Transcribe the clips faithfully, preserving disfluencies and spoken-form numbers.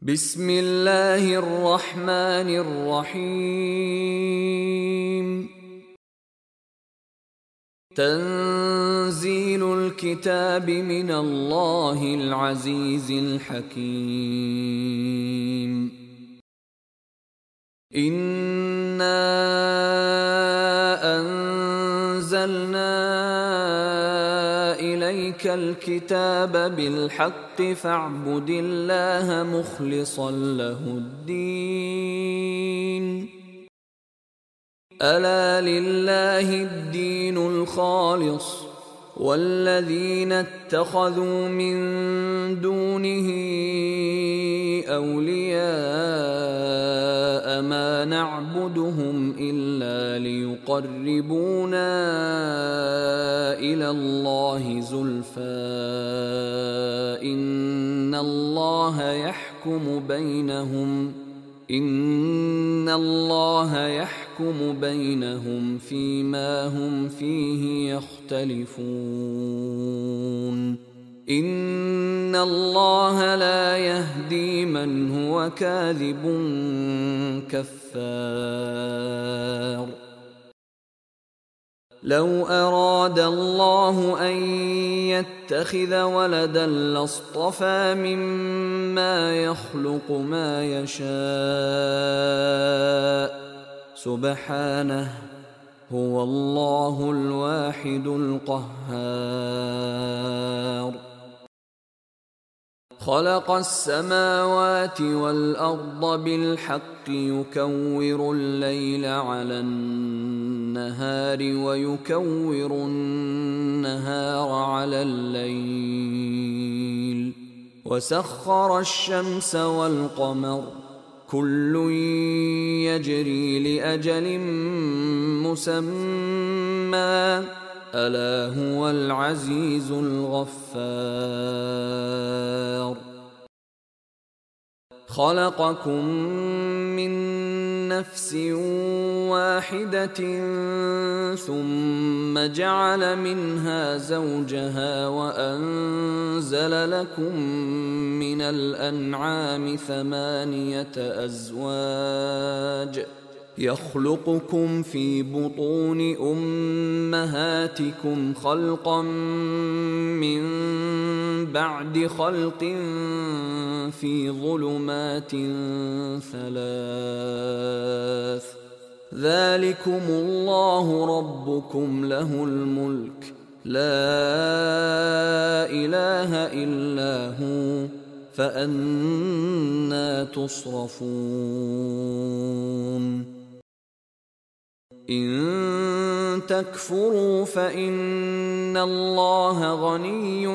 بسم الله الرحمن الرحيم. تنزيل الكتاب من الله العزيز الحكيم. إنا أنزلنا إليك الكتاب بالحق فاعبد الله مخلصا له الدين. ألا لله الدين الخالص والذين اتخذوا من دونه أولياء ما نعبدهم إلا ليقربونا إلى الله زلفى إن الله يحكم بينهم إن الله يحكم بينهم فيما هم فيه يختلفون. إن الله لا يهدي من هو كاذب كفار. لو أراد الله أن يتخذ ولدا لاصطفى مما يخلق ما يشاء سبحانه هو الله الواحد القهار. خلق السماوات والأرض بالحق يكور الليل على النهار ويكور النهار على الليل وسخر الشمس والقمر كل يجري لأجل مسمى ألا هو العزيز الغفار. خلقكم من نفس واحدة ثم جعل منها زوجها وأنزل لكم من الأنعام ثمانية أزواج يخلقكم في بطون أمهاتكم خلقا من بعد خلق في ظلمات ثلاث ذلكم الله ربكم له الملك لا إله إلا هو فأنى تصرفون. إن تكفروا فإن الله غني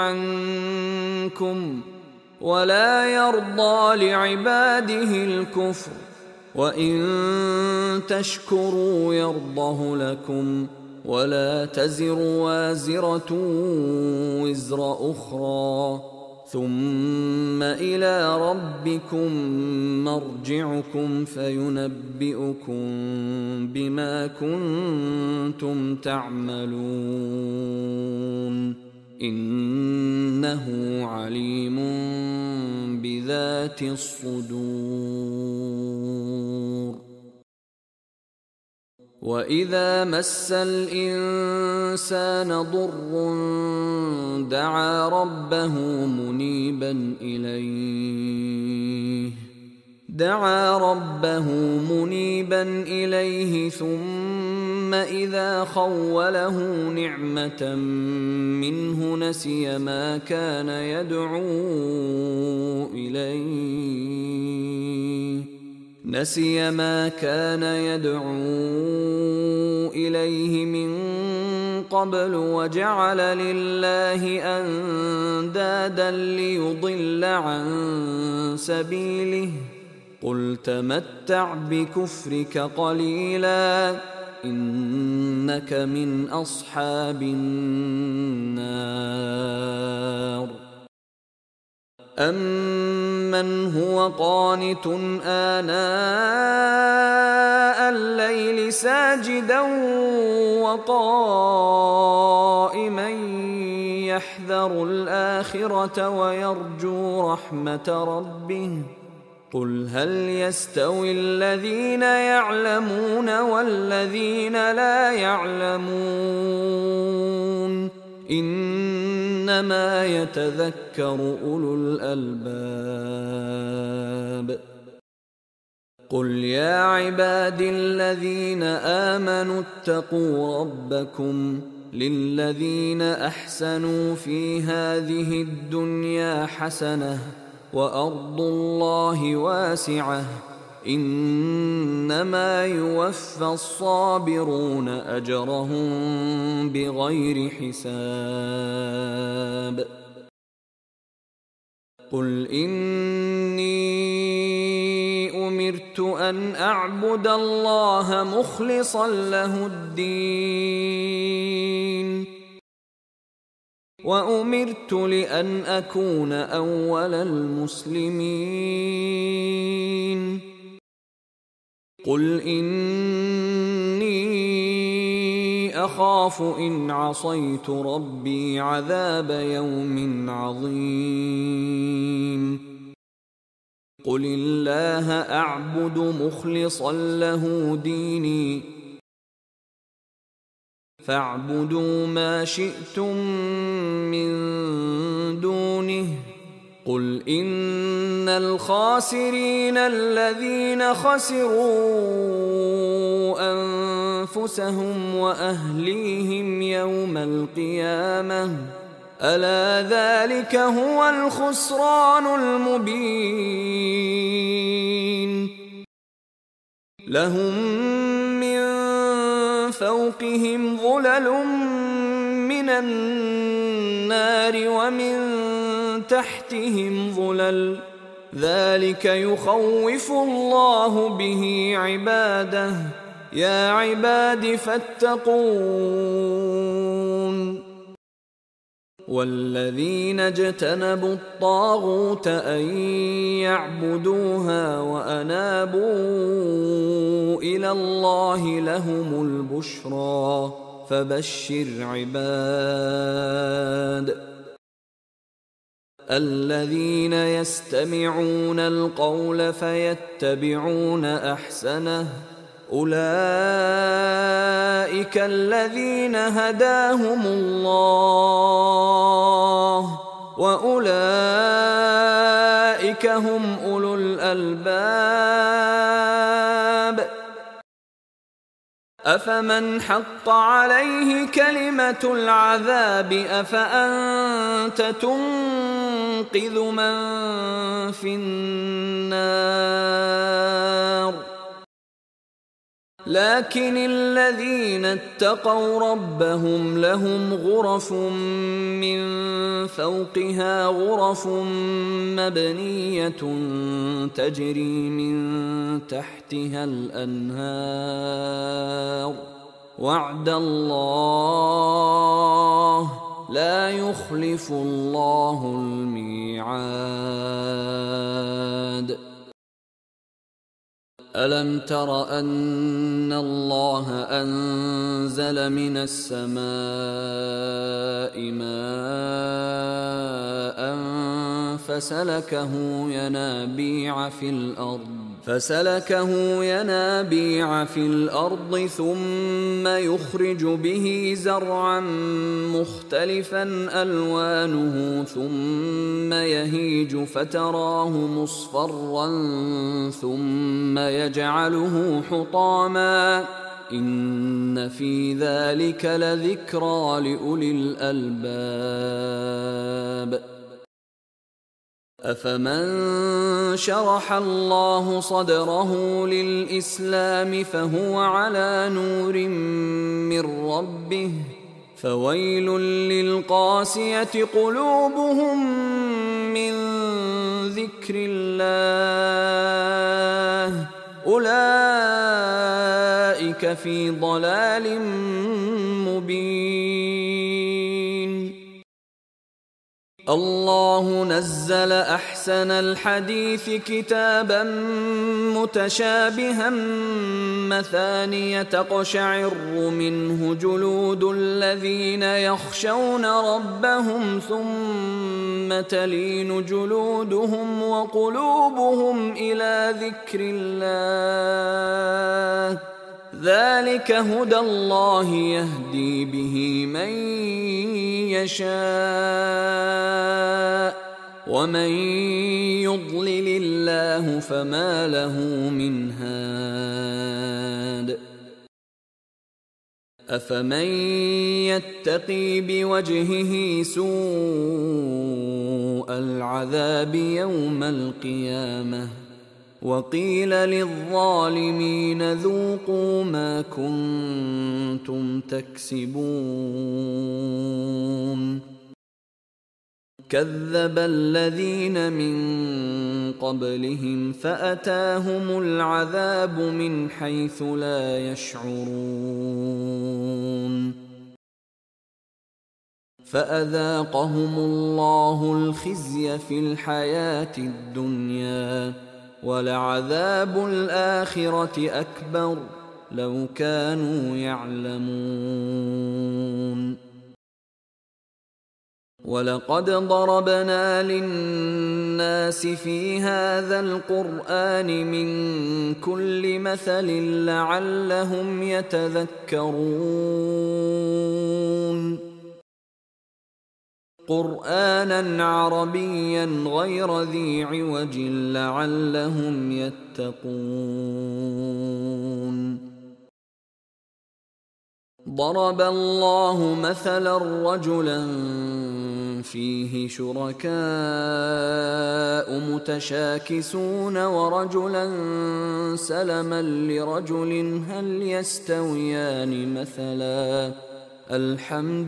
عنكم ولا يرضى لعباده الكفر وإن تشكروا يرضه لكم ولا تزر وازرة وزر أخرى ثم إلى ربكم مرجعكم فينبئكم بما كنتم تعملون إنه عليم بذات الصدور. وإذا مس الإنسان ضر دعا ربه منيبا إليه دعا ربه منيبا إليه ثم إذا خوله نعمة منه نسي ما كان يدعو إليه نسي ما كان يدعو إليه من قبل وجعل لله أندادا ليضل عن سبيله قل تمتع بكفرك قليلا إنك من أصحاب النار. أمن هو قانت آناء الليل ساجدا وقائما يحذر الآخرة ويرجو رحمة ربه قل هل يستوي الذين يعلمون والذين لا يعلمون إنما يتذكر أولو الألباب قل يا عبادي الذين آمنوا اتقوا ربكم للذين أحسنوا في هذه الدنيا حسنة وأرض الله واسعة إنما يوفى الصابرون أجرهم بغير حساب قل إني أمرت أن أعبد الله مخلصا له الدين وأمرت لأن أكون أول المسلمين قل إني أخاف إن عصيت ربي عذاب يوم عظيم قل الله أعبد مخلصا له ديني فاعبدوا ما شئتم من دونه قل إن الخاسرين الذين خسروا أنفسهم وأهليهم يوم القيامة ألا ذلك هو الخسران المبين لهم من فوقهم ظلل من النار ومن تحتهم ظلل ذلك يخوف الله به عباده يا عباد فاتقون والذين اجتنبوا الطاغوت أن يعبدوها وأنابوا إلى الله لهم البشرى فبشر عباد الذين يستمعون القول فيتبعون أحسنه أولئك الذين هداهم الله وأولئك هم أولو الألباب أفمن حق عليه كلمة العذاب أفأنت تنقذ من في النار لكن الذين اتقوا ربهم لهم غرف من فوقها غرف مبنية تجري من تحتها الأنهار وعد الله لا يخلف الله الميعاد ألم تر أن الله أنزل من السماء ماء فسلكه ينابيع في الأرض فسلكه ينابيع في الأرض ثم يخرج به زرعا مختلفا ألوانه ثم يهيج فتراه مصفرا ثم يجعله حطاما إن في ذلك لذكرى لأولي الألباب أفمن شرح الله صدره للإسلام فهو على نور من ربه فويل للقاسية قلوبهم من ذكر الله أولئك في ضلال مبين الله نزل أحسن الحديث كتابا متشابها مثانية تقشعر منه جلود الذين يخشون ربهم ثم تلين جلودهم وقلوبهم إلى إلى ذكر الله ذلك هدى الله يهدي به من يشاء ومن يضلل الله فما له من هاد أفمن يتقي بوجهه سوء العذاب يوم القيامة وقيل للظالمين ذوقوا ما كنتم تكسبون كذب الذين من قبلهم فأتاهم العذاب من حيث لا يشعرون فأذاقهم الله الخزي في الحياة الدنيا ولعذاب الآخرة أكبر لو كانوا يعلمون ولقد ضربنا للناس في هذا القرآن من كل مثل لعلهم يتذكرون قرآنا عربيا غير ذي عوج لعلهم يتقون ضرب الله مثلا رجلا فيه شركاء متشاكسون ورجلا سلما لرجل هل يستويان مثلا الحمد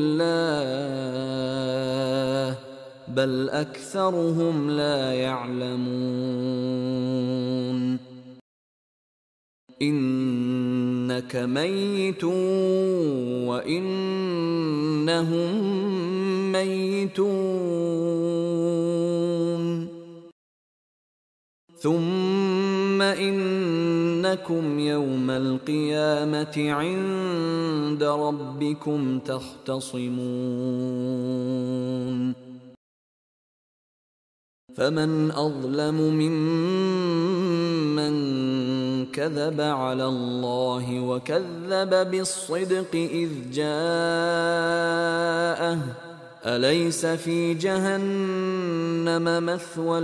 لله بل أكثرهم لا يعلمون إنك ميت وإنهم ميتون ثم إنكم يوم القيامة عند ربكم تختصمون فمن أظلم ممن كذب على الله وكذب بالصدق إذ جاءه أليس في جهنم مثوى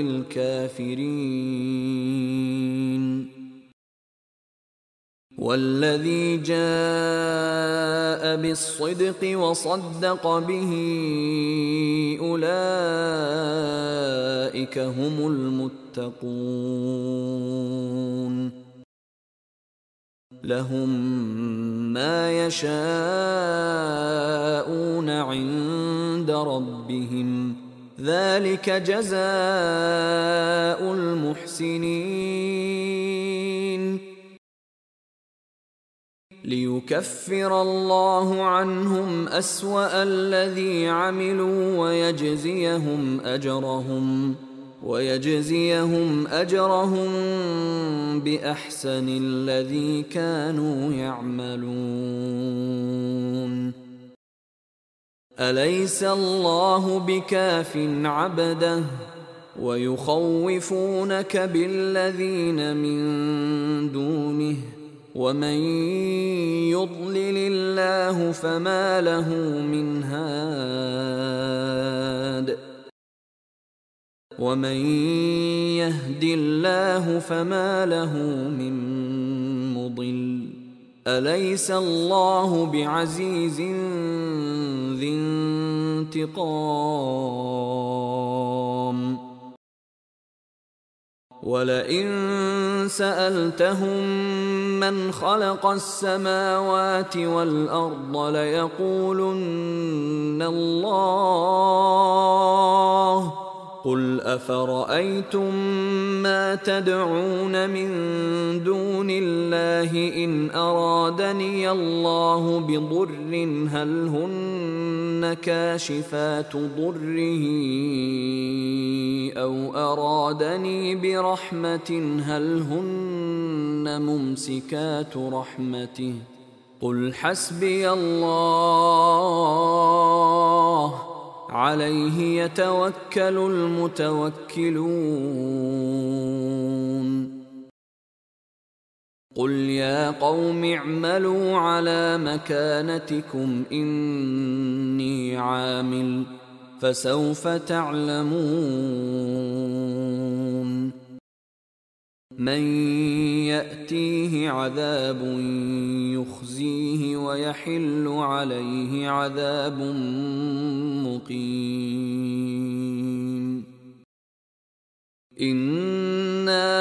للكافرين والذي جاء بالصدق وصدق به أولئك هم المتقون لهم ما يشاءون عند ربهم ذلك جزاء المحسنين ليكفر الله عنهم أسوأ الذي عملوا ويجزيهم أجرهم ويجزيهم أجرهم بأحسن الذي كانوا يعملون أليس الله بكاف عبده ويخوفونك بالذين من دونه ومن يضلل الله فما له من هاد ومن يهد الله فما له من مضل أليس الله بعزيز ذي انتقام ولئن سألتهم من خلق السماوات والأرض ليقولن الله قل أفرأيتم ما تدعون من دون الله إن أرادني الله بضر هل هن كاشفات ضره أو أرادني برحمة هل هن ممسكات رحمته قل حسبي الله عليه يتوكل المتوكلون قل يا قوم اعملوا على مكانتكم إني عامل فسوف تعلمون من يأتيه عذاب يخزيه ويحل عليه عذاب مقيم إنا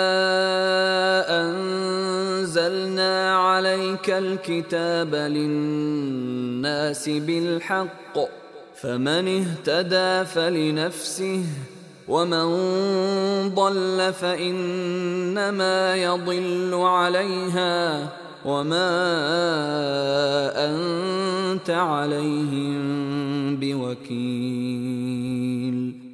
أنزلنا عليك الكتاب للناس بالحق فمن اهتدى فلنفسه ومن ضل فإنما يضل عليها وما أنت عليهم بوكيل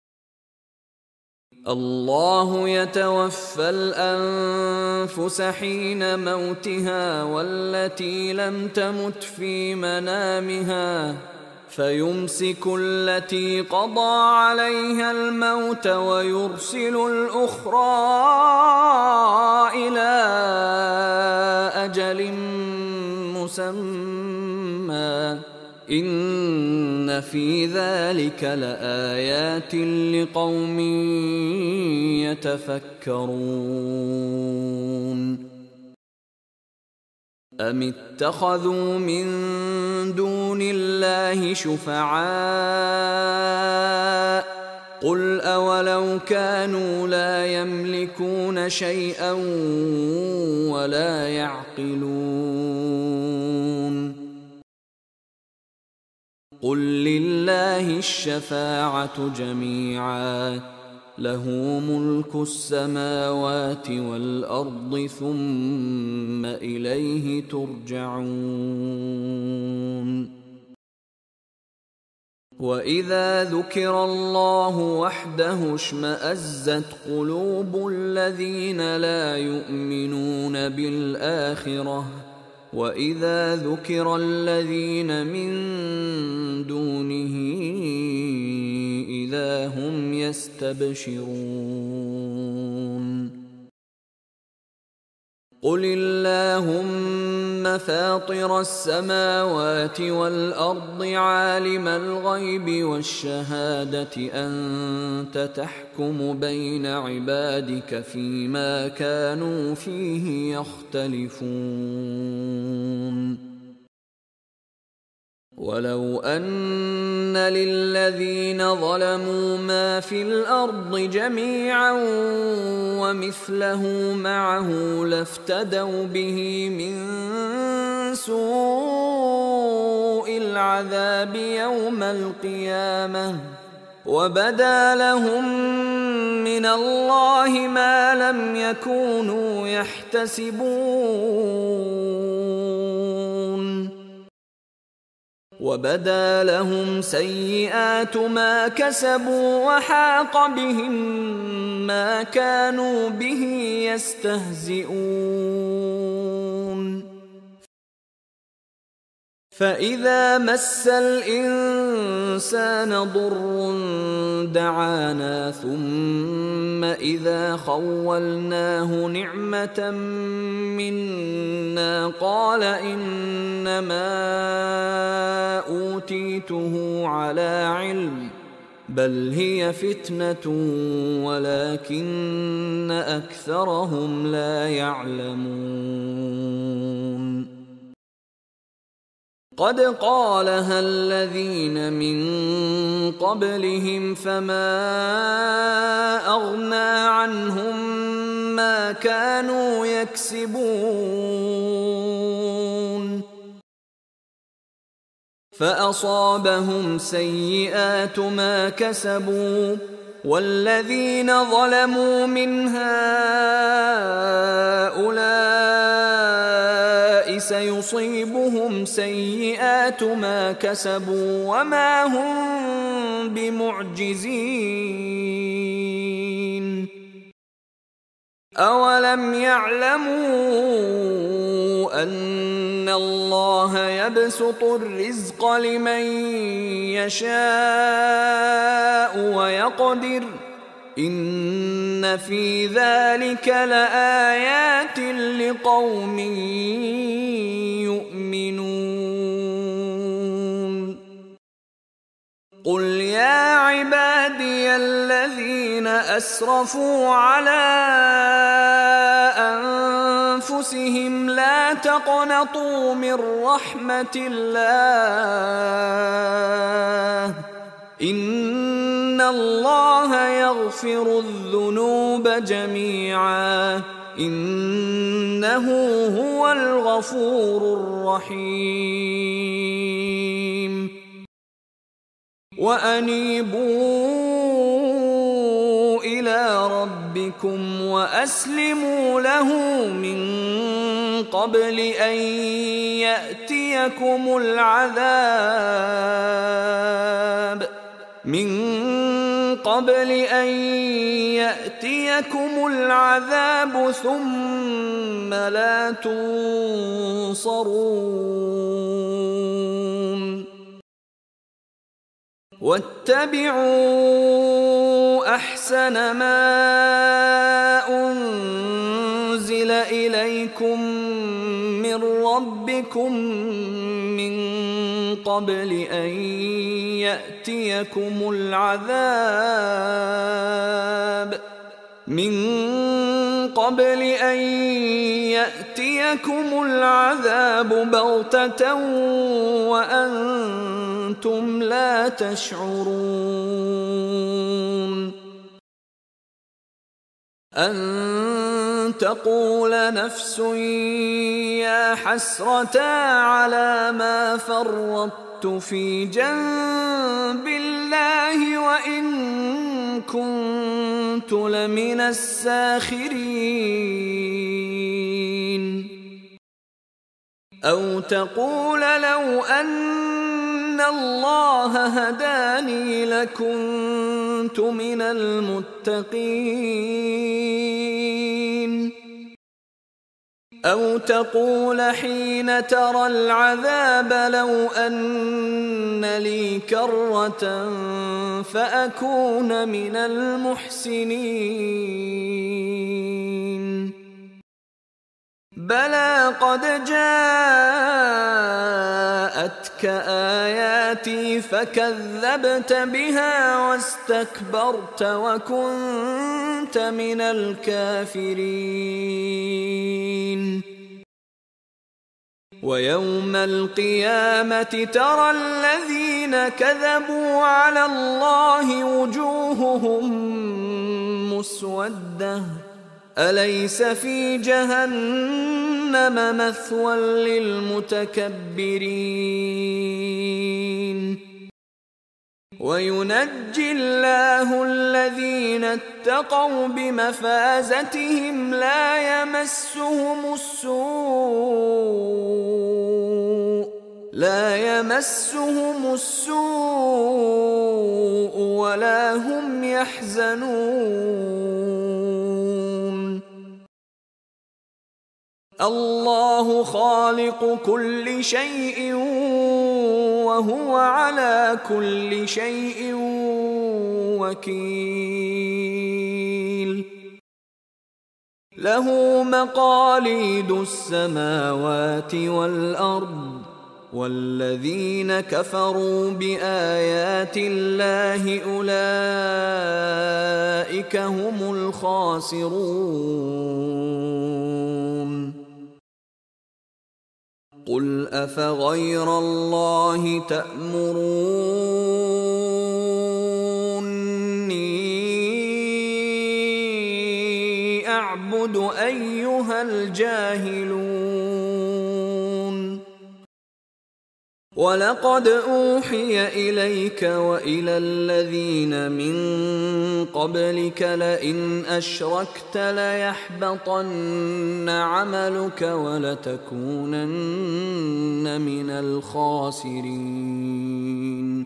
الله يتوفى الأنفس حين موتها والتي لم تمت في منامها فيمسك التي قضى عليها الموت ويرسل الأخرى إلى أجل مسمى إن في ذلك لآيات لقوم يتفكرون أم اتخذوا من دون الله شفعاء قل أولو كانوا لا يملكون شيئا ولا يعقلون قل لله الشفاعة جميعا له ملك السماوات والأرض ثم إليه ترجعون وإذا ذكر الله وحده اشمأزت قلوب الذين لا يؤمنون بالآخرة وإذا ذكر الذين من دونه إذا هم يستبشرون قل اللهم فاطر السماوات والأرض عالم الغيب والشهادة أنت تحكم بين عبادك فيما كانوا فيه يختلفون ولو أن للذين ظلموا ما في الأرض جميعا ومثله معه لافتدوا به من سوء العذاب يوم القيامة وبدا لهم من الله ما لم يكونوا يحتسبون وبدا لهم سيئات ما كسبوا وحاق بهم ما كانوا به يستهزئون فإذا مس الإنسان ضر دعانا ثم إذا خولناه نعمة منا قال إنما أوتيته على علم بل هي فتنة ولكن أكثرهم لا يعلمون قد قالها الذين من قبلهم فما أغنى عنهم ما كانوا يكسبون فأصابهم سيئات ما كسبوا والذين ظلموا من هؤلاء سيصيبهم سيئات ما كسبوا وما هم بمعجزين أولم يعلموا أن الله يبسط الرزق لمن يشاء ويقدر إن في ذلك لآيات لقوم يؤمنون قل يا عبادي الذين أسرفوا على أنفسهم لا تقنطوا من رحمة الله إن الله يغفر الذنوب جميعا إنه هو الغفور الرحيم وأنيبوا إلى ربكم وأسلموا له من قبل أن يأتيكم العذاب من قبل أن يأتيكم العذاب ثم لا تنصرون واتبعوا أحسن ما أنزل إليكم من ربكم من قبل أن يأتيكم العذاب من قبل أن يأتيكم العذاب بغتة وأنتم لا تشعرون أن تقول نفس يا حسرة على ما فرطت في جنب الله وإن كنت لمن الساخرين أو تقول لو أن الله هداني لكنت من المتقين أو تقول حين ترى العذاب لو أن لي كرة فأكون من المحسنين بلى قد جاءتك آياتي فكذبت بها واستكبرت وكنت من الكافرين ويوم القيامة ترى الذين كذبوا على الله وجوههم مسودة أليس في جهنم مثوى للمتكبرين وينجي الله الذين اتقوا بمفازتهم لا يمسهم السوء لا يمسهم السوء ولا هم يحزنون الله خالق كل شيء وهو على كل شيء وكيل له مقاليد السماوات والأرض والذين كفروا بآيات الله أولئك هم الخاسرون قل أفغير الله تأمروني أعبد أيها الجاهلون ولقد أوحي إليك وإلى الذين من قبلك لئن أشركت ليحبطن عملك ولتكونن من الخاسرين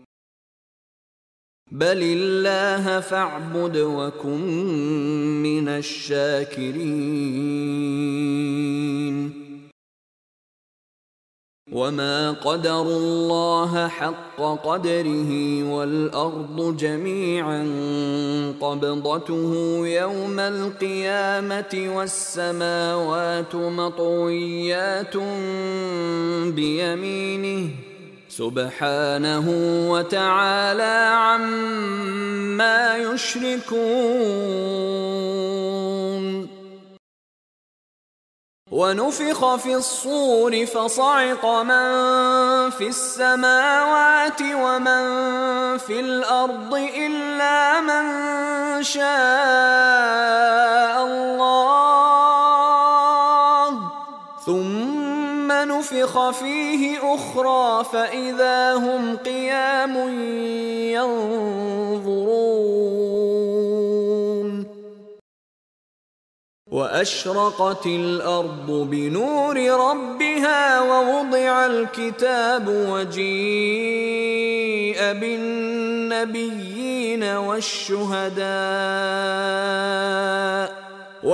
بل الله فاعبد وكن من الشاكرين وما قدروا الله حق قدره والأرض جميعا قبضته يوم القيامة والسماوات مطويات بيمينه سبحانه وتعالى عما يشركون. ونفخ في الصور فصعق من في السماوات ومن في الأرض إلا من شاء الله ثم نفخ فيه أخرى فإذا هم قيام ينظرون. وأشرقت الأرض بنور ربها ووضع الكتاب وجيء بالنبيين والشهداء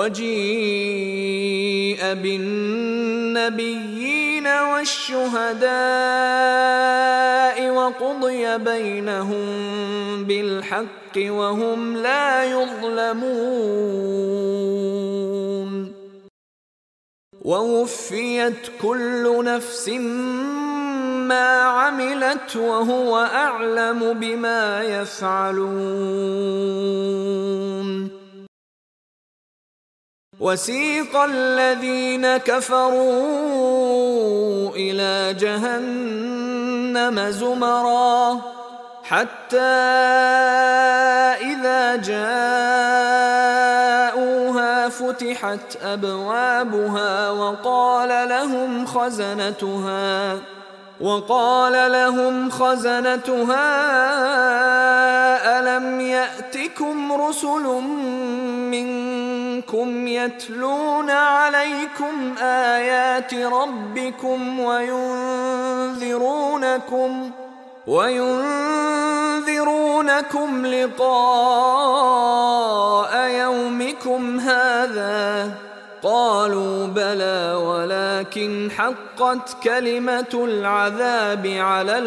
وجيء بالنبيين والشهداء وقضي بينهم بالحق وهم لا يظلمون. ووفيت كل نفس ما عملت وهو أعلم بما يفعلون. وسيق الذين كفروا إلى جهنم زمرا حتى إذا جاءوها فتحت أبوابها وقال لهم خزنتها وقال لهم خزنتها ألم يأتكم رسل منكم يتلون عليكم آيات ربكم وينذرونكم وينذرونكم لقاء يومكم هذا؟ قالوا بلى ولكن حقت كلمة العذاب على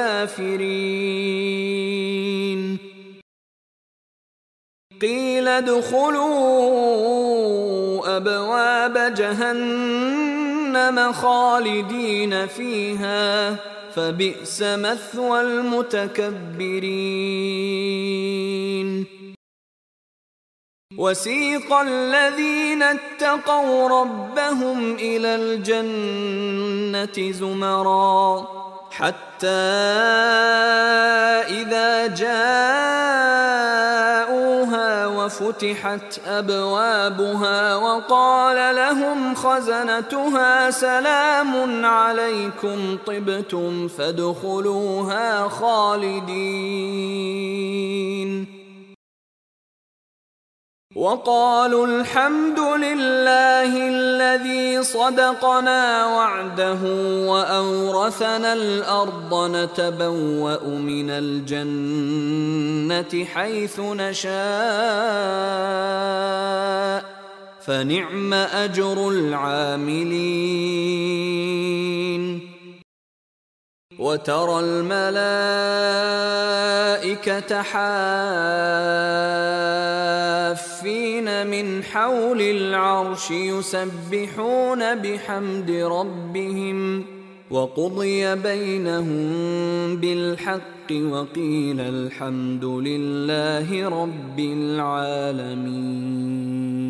الكافرين. قيل ادخلوا أبواب جهنم خالدين فيها فبئس مثوى المتكبرين. وسيق الذين اتقوا ربهم إلى الجنة زمرا حتى إذا جاءوها وفتحت أبوابها وقال لهم خزنتها سلام عليكم طبتم فادخلوها خالدين. وقالوا الحمد لله الذي صدقنا وعده وأورثنا الأرض نتبوأ من الجنة حيث نشاء فنعم أجر العاملين. وترى الملائكة حافين من حول العرش يسبحون بحمد ربهم وقضي بينهم بالحق وقيل الحمد لله رب العالمين.